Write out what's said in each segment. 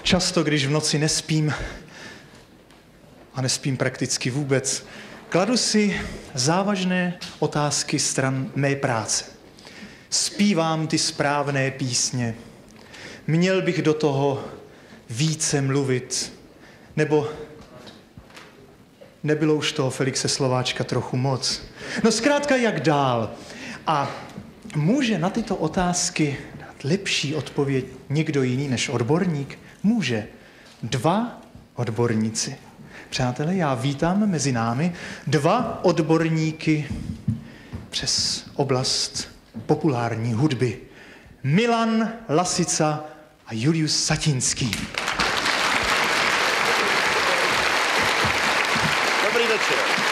Často, když v noci nespím, a nespím prakticky vůbec, kladu si závažné otázky stran mé práce. Zpívám ty správné písně. Měl bych do toho více mluvit, nebo nebylo už toho Felixe Slováčka trochu moc. No zkrátka jak dál. A může na tyto otázky dát lepší odpověď někdo jiný než odborník? Může. 2 odborníci. Přátelé, já vítám mezi námi 2 odborníky přes oblast populární hudby. Milan Lasica a Julius Satinský. Dobrý večer.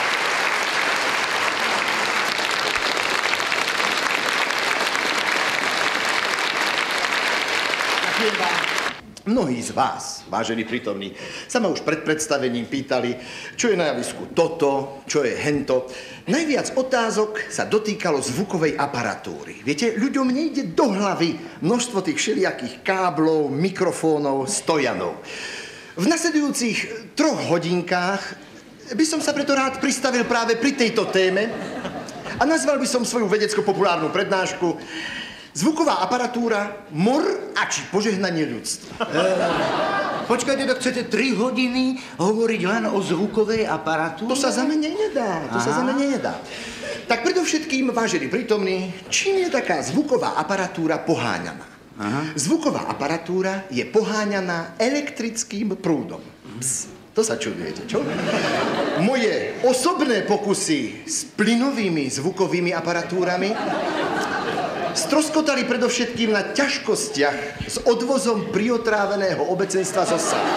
Mnohí z vás, vážení prítomní, sa ma už pred predstavením pýtali, čo je na javisku toto, čo je hento. Najviac otázok sa dotýkalo zvukovej aparatúry. Viete, ľuďom nejde do hlavy množstvo tých všelijakých káblov, mikrofónov, stojanov. V nasledujúcich 3 hodinkách by som sa preto rád pristavil práve pri tejto téme a nazval by som svoju vedecko-populárnu prednášku Zvuková aparatúra, mor a či požehnanie ľudstva. Počkajte, tak chcete 3 hodiny hovoriť len o zvukovej aparatúre? To sa zamenej nedá. Tak predovšetkým, vážení prítomní, čím je taká zvuková aparatúra poháňaná? Zvuková aparatúra je poháňaná elektrickým prúdom. To sa čudujete, čo? Moje osobné pokusy s plynovými zvukovými aparatúrami stroskotali predovšetkým na ťažkostiach s odvozom priotráveného obecenstva zo sálu.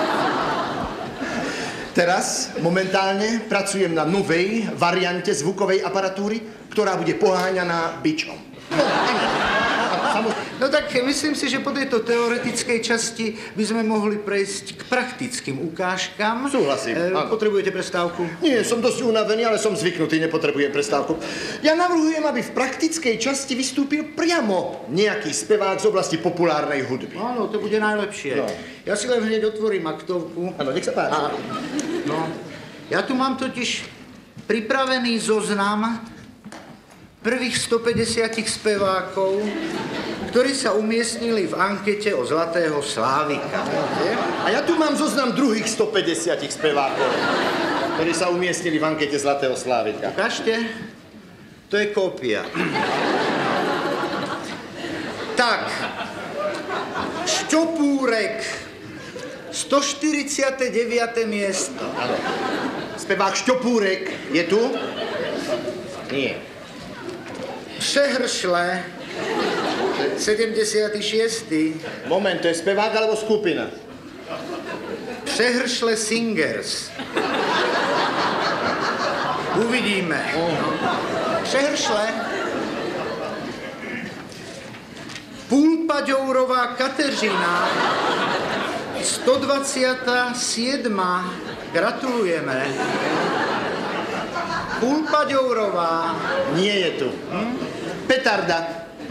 Teraz momentálne pracujem na novej variante zvukovej aparatúry, ktorá bude poháňaná bičom. No tak myslím si, že po tejto teoretickej časti by sme mohli prejsť k praktickým ukážkam. Súhlasím. Potrebujete prestávku? Nie, som dosť unavený, ale som zvyknutý, nepotrebujem prestávku. Ja navrhujem, aby v praktickej časti vystúpil priamo nejaký spevák z oblasti populárnej hudby. Áno, to bude najlepšie. No. Ja si len hneď otvorím aktovku. Áno, nech sa páči. Ja tu mám totiž pripravený zoznam prvých 150 spevákov, ktorí sa umiestnili v ankete o Zlatého Slávika. A ja tu mám zoznam druhých 150 spevákov, ktorí sa umiestnili v ankete Zlatého Slávika. Ukážte, to je kópia. Tak, Šťopúrek, 149. miesto. Áno. Spevák Šťopúrek je tu? Nie. Přehršle, 76. Moment, to je spevák alebo skupina? Přehršle Singers. Uvidíme. Přehršle. Půlpaďourová Kateřina, 127. Gratulujeme. Půlpaďourová. Nie je tu. Petarda.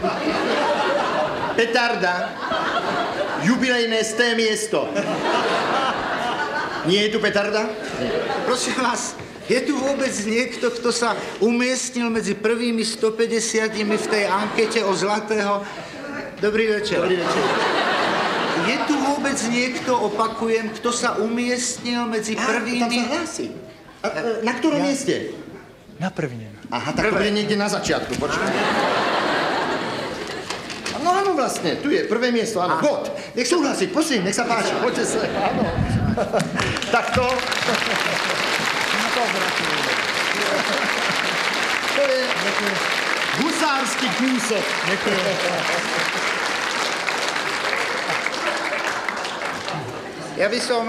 Petarda. Jubilejné 100. miesto. Nie je tu Petarda? Prosím vás, je tu vôbec niekto, kto sa umiestnil medzi prvými 150 v tej ankete o Zlatého? Dobrý večer. Dobrý večer. Je tu vôbec niekto, opakujem, kto sa umiestnil medzi prvými... Tam sa hlási. Na ktorom mieste? Na prvním. Aha, tak to bude niekde na začiatku, počkaj. No áno, vlastne, tu je prvé miesto, áno. God, nech súhlasiť, prosím, nech sa páči, poďte sa, áno. Tak to... To je husársky kúsok. Ja by som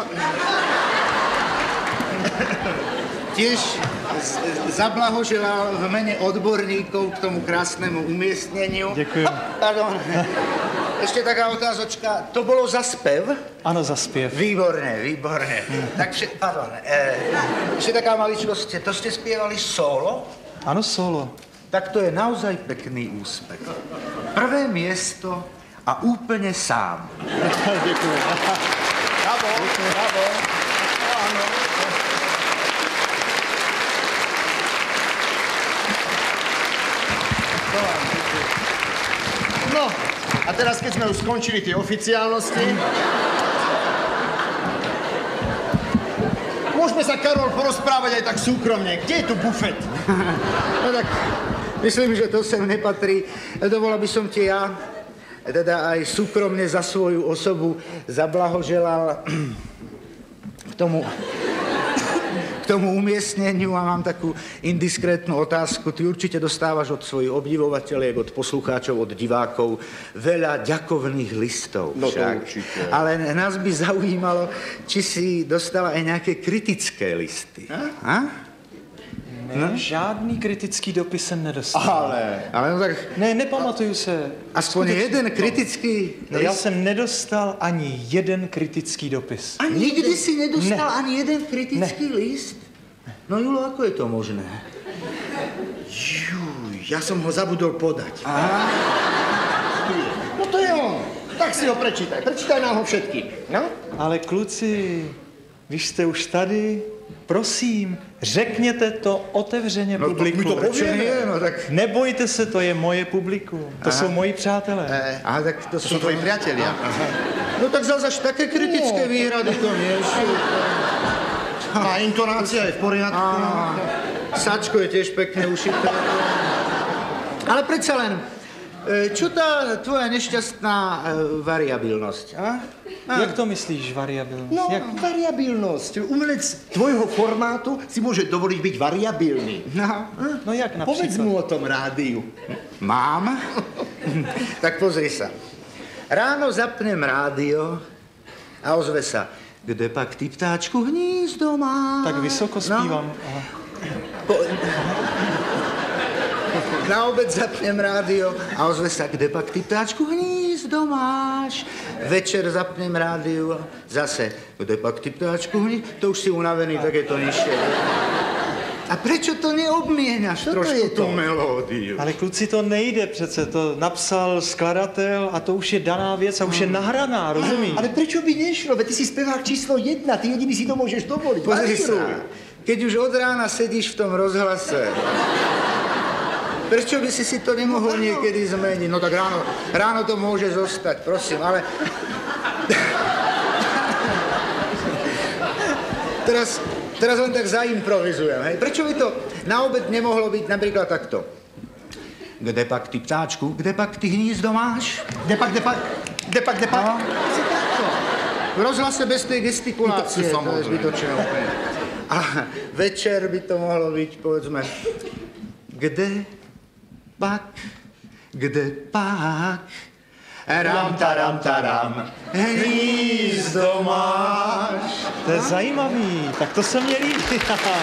tiež zablahoželal v mene odborníkov k tomu krásnemu umiestneniu. Ďakujem. Pardon. Ešte taká otázočka. To bolo za spev? Áno, za spiev. Výborné, výborné. Takže, pardon. Ešte taká maličkosť. To ste spievali solo? Áno, solo. Tak to je naozaj pekný úspech. Prvé miesto a úplne sám. Ďakujem. Bravo, bravo. Áno. No, a teraz, keď sme už skončili tie oficiálnosti, môžeme sa, Karol, porozprávať aj tak súkromne. Kde je tu bufet? No tak, myslím, že to sem nepatrí. Dovolal by som ti ja, teda aj súkromne za svoju osobu zablahoželal k tomu umiestneniu a mám takú indiskrétnu otázku. Ty určite dostávaš od svojich obdivovateľiek, od poslucháčov, od divákov veľa ďakovných listov. No to však. určite. Ale nás by zaujímalo, či si dostala aj nejaké kritické listy. Ne, žádný kritický dopis jsem nedostal. Ale no tak... Ne, nepamatuju se. Aspoň jeden kritický Ne, já jsem nedostal ani jeden kritický dopis. Nikdy si nedostal Ne. ani jeden kritický list? No Julo, ako je to možné? Juj, ja som ho zabudol podať. No to je on. Tak si ho prečítaj. Prečítaj nám ho všetky. No? Ale kluci, když jste už tady, prosím, řekněte to otevřeně publiku. my to povieme. Nie, no tak... Nebojte se, to je moje publikum. To jsou moji přátelé. Aha, tak to To sú tvoji priatelia. No tak zase až také kritické výhrady to nie sú. A intonácia je v poriadku. Sačko je tiež pekne ušité. Ale predsa len, čo tá tvoja nešťastná variabilnosť? Jak to myslíš, variabilnost? No, Jak? variabilnosť. Umelec tvojho formátu si môže dovoliť byť variabilný. No jak Povedz například? mu o tom rádiu. Mám? Tak pozri sa. Ráno zapnem rádio a ozve sa. Kde pak ty, ptáčku, hnízdo máš? Tak vysoko zpívám. Aha. Na obed zapnem rádio a ozve sa, kde pak ty, ptáčku, hnízdo máš? Večer zapnem rádio a zase, kde pak ty, ptáčku, hnízdo... To už si unavený, tak je to nižšie. A prečo to neobmieňaš trošku tú melódiu? Ale kluci, to nejde přece, to napsal skladatel a to už je daná věc a už je nahraná, rozumíš? Ale prečo by nešlo? Veď ty si spevák číslo 1, ty jediný si to môžeš dovoliť. Pozri Varíruj. sa, keď už od rána sedíš v tom rozhlase, prečo by si to nemohol niekedy zmeniť? No tak ráno to môže zostať, prosím, ale... Teraz len tak zaimprovizujem, hej? Prečo by to na obed nemohlo byť napríklad takto? Kde pak ty, ptáčku, kde pak ty hnízdo máš? Kde pak? No, asi takto. V rozhlase bez tej gestikulácie, No, to je zbytočné úplne. A večer by to mohlo byť, povedzme, kde pak, ram taram, hnízdo máš. To je zajímavý, tak to se mně líbí.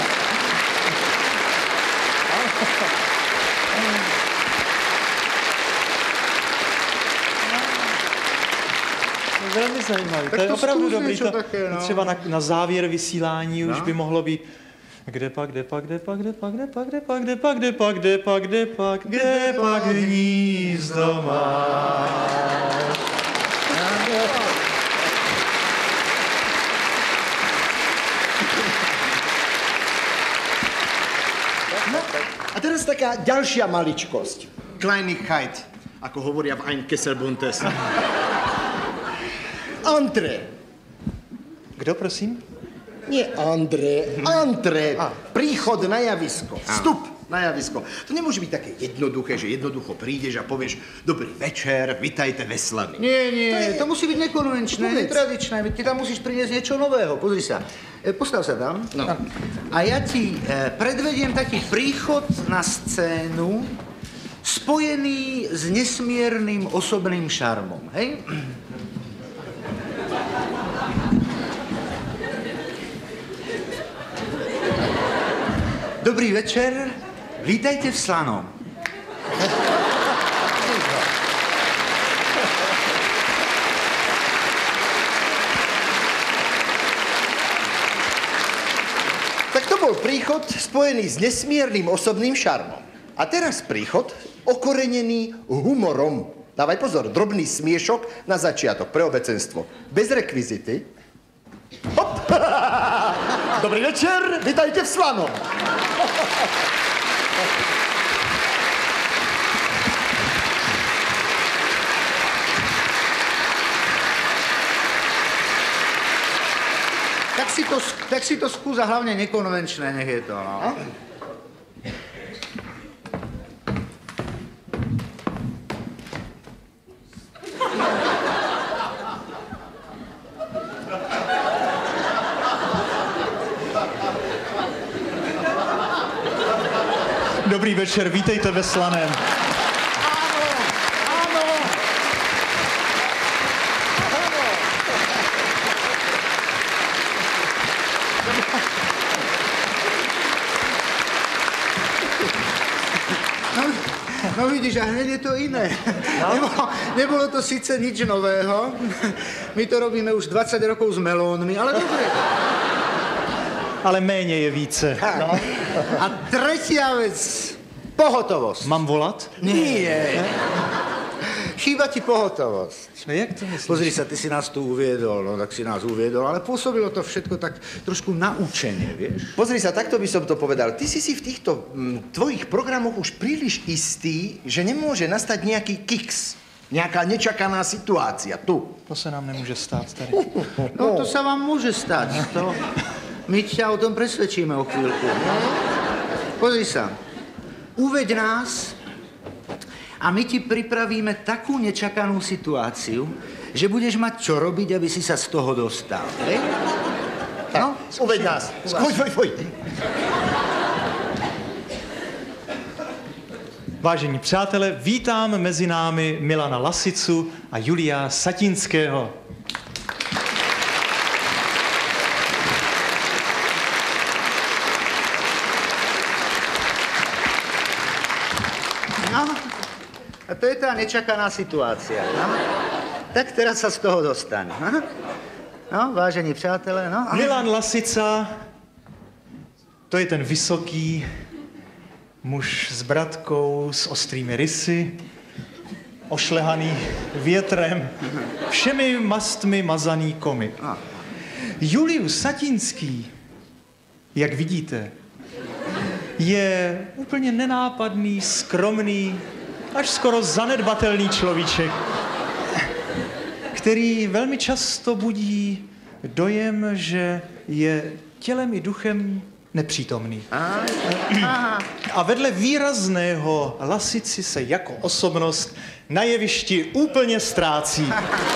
Velmi zajímavý, to je to opravdu zkus dobrý. něco To také, no. třeba na závěr vysílání už by mohlo být kde pak hnízdo máš. A teraz taká ďalšia maličkosť. Kleinigkeit, ako hovoria v Ein Kesselbuntes. André. Kdo, prosím? Nie André, André. Príchod na javisko. Vstup na javisko. To nemôže byť také jednoduché, že jednoducho prídeš a povieš dobrý večer, vitajte veslaní. Nie, to musí byť nekonvenčné, Povedz. netradičné. Veď ty tam musíš priniesť niečo nového. Pozri sa. Postav sa tam. No. A ja ti predvediem taký príchod na scénu spojený s nesmiernym osobným šarmom. Hej? Dobrý večer, vítajte v Slanom. Tak to bol príchod spojený s nesmiernym osobným šarmom. A teraz príchod okorenený humorom. Dávaj pozor, drobný smiešok na začiatok pre obecenstvo. Bez rekvizity. Dobrý večer, vitajte v Slanom. Tak si to skús a hlavne nekonvenčné, nech je to, no. Dobrý večer, vítejte ve Slaném. No vidíš, a hned je to iné. Nebolo to síce nič nového. My to robíme už 20 rokov s melónmi, ale dobre. Ale méně je více. No. A tretia vec, pohotovosť. Mám volat? Nie. Chýba ti pohotovosť. No jak to myslíš? Pozri sa, ty si nás tu uviedol, no tak si nás uviedol, ale pôsobilo to všetko tak trošku naučenie, vieš? Pozri sa, takto by som to povedal. Ty si v týchto tvojich programoch už príliš istý, že nemôže nastať nejaký kiks. Nejaká nečakaná situácia tu. To se nám nemůže stát tady. No to sa vám môže stať. To... My ťa o tom presvedčíme o chvíľku. Pozri sa, uveď nás a my ti pripravíme takú nečakanú situáciu, že budeš mať čo robiť, aby si sa z toho dostal. No, uveď nás. Fuj. Vážení přátelé, vítám mezi námi Milana Lasicu a Julia Satinského. No, a to je tá nečakaná situácia. No? Tak teraz sa z toho dostane. No, vážení přátelé, no. Milan Lasica, to je ten vysoký muž s bradkou, s ostrými rysy, ošlehaný větrem, všemi mastmi mazaný komik. Julius Satinský, jak vidíte, je úplně nenápadný, skromný, až skoro zanedbatelný človíček, který velmi často budí dojem, že je tělem i duchem nepřítomný. A vedle výrazného Lasici se jako osobnost na jevišti úplně ztrácí.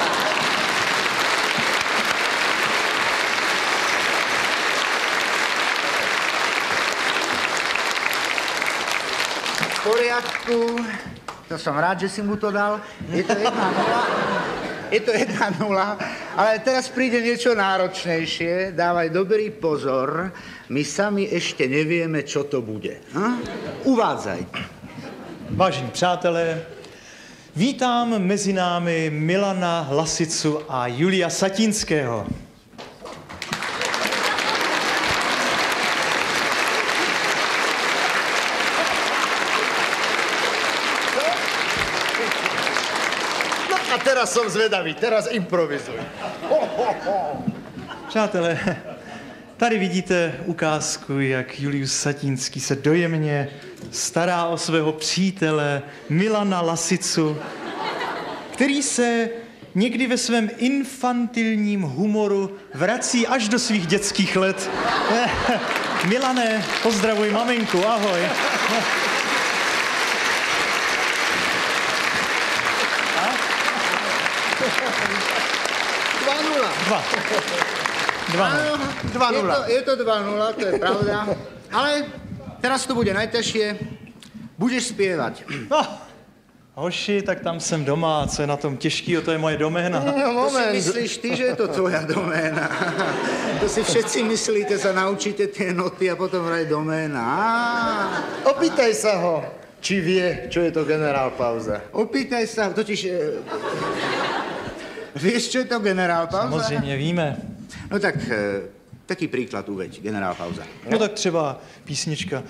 V poriadku, to som rád, že si mu to dal. Je to 1-0, ale teraz príde niečo náročnejšie. Dávaj dobrý pozor, my sami ešte nevieme, čo to bude. Uvádzaj. Vážení přátelé, vítám mezi námi Milana Lasicu a Julia Satinského. A teraz som zvedavý, teraz improvizuj. Přátelé, tady vidíte ukázku, jak Julius Satinský se dojemně stará o svého přítele Milana Lasicu, který se někdy ve svém infantilním humoru vrací až do svých dětských let. Milane, pozdravuj maminku, ahoj. 2-0. Je to 2-0, to je pravda. Ale teraz to bude najťažšie. Budeš spievať. No, hoši, tak tam jsem doma, co je na tom těžkýho, to je moje doména. No, to si myslíš ty, že je to tvoja doména. To si všetci myslíte, sa naučíte tie noty a potom vraj doména. Opýtaj sa ho, či vie, čo je to generál pauza. Opýtaj sa, totiž... Vieš, čo je to generál pauza? Samozřejmě víme. No tak, taký príklad uveď, generál pauza. No tak třeba písnička.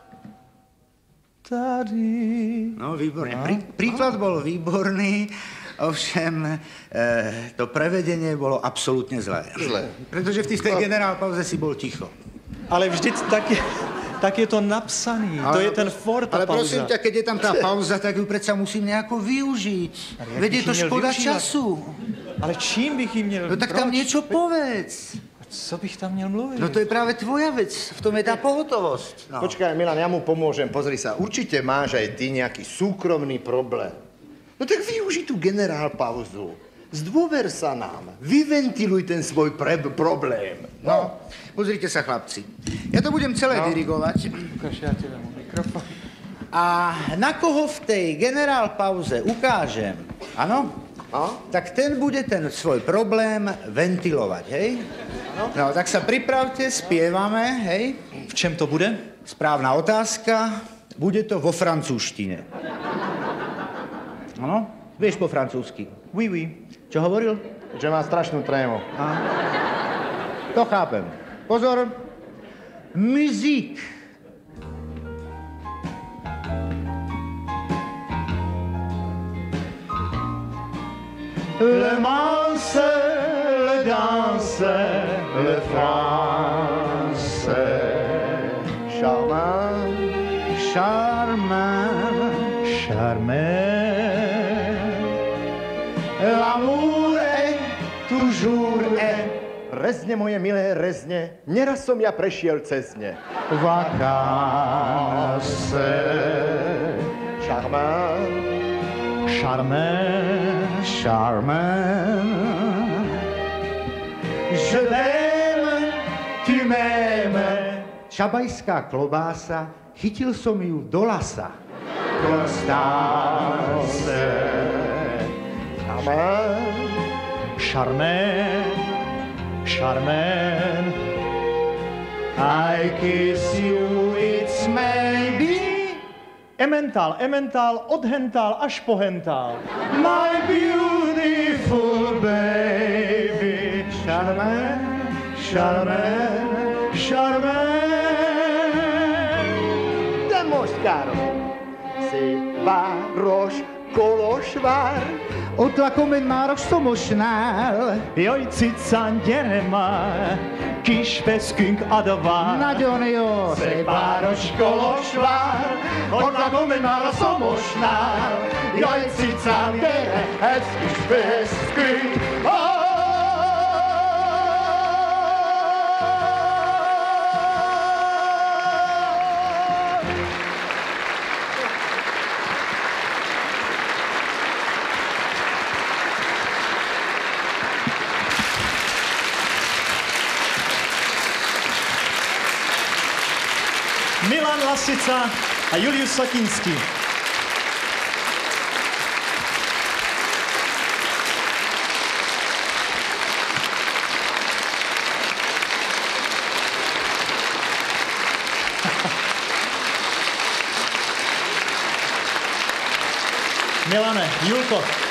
No, výborne. Príklad bol výborný, Ovšem, to prevedenie bolo absolútne zlé. Zlé. Pretože v tej generálpauze si bol ticho. Ale vždyť tak je to napsaný. To je ten for, ta ale pauza. prosím ťa, keď je tam tá pauza, tak ju predsa musím nejako využiť. Veď je to škoda času. Ale čím bych jí měl? No tak tam niečo povedz. Co bych tam měl mluvit? No to je práve tvoja vec. V tom je tá pohotovosť. No. Počkaj, Milan, ja mu pomôžem. Pozri sa, určite máš aj ty nejaký súkromný problém. No tak využij tú generálpauzu. Zdôver sa nám. Vyventiluj ten svoj problém. No, pozrite sa, chlapci. Ja to budem celé dirigovať. Ukaž, ja ti dám mikrofon. A na koho v tej generálpauze ukážem, áno? Tak ten bude ten svoj problém ventilovať, hej? No, tak sa pripravte, spievame, hej? V čem to bude? Správna otázka, bude to vo francúzštine. Áno? Vieš po francúzsky? Oui, oui. Čo hovoril? Že má strašnú trému. To chápem. Pozor. Muzík. Le Mans, le danse, le France. Charmant. Charmant. Charmant. L'amour est toujours est. Rezne, moje milé, rezne. Neraz som ja prešiel cez ne. Vacances. Charmant. Charmant. Charmant. Je t'aime, tu m'aimes. Čabajská klobása, chytil som ju do lasa. Constance. Charmant. Charmant. Charmant. I kiss you, it's maybe. Emmental, od hental až po hental. My beautiful baby. Charmant, charmant, charmant. Demoškár. Si vároš kološvár. Otlakomen mároš szomosnál. Jaj, cicán, gyere már, kis feszkünk adavár. Nagyon jó, Szép város Kolozsvár, ott lakom én már a Szomosnál. Jaj, cicám, gyere, ez kis feszkünk. Milan Lasica a Julius Satinský. Milane, Julko,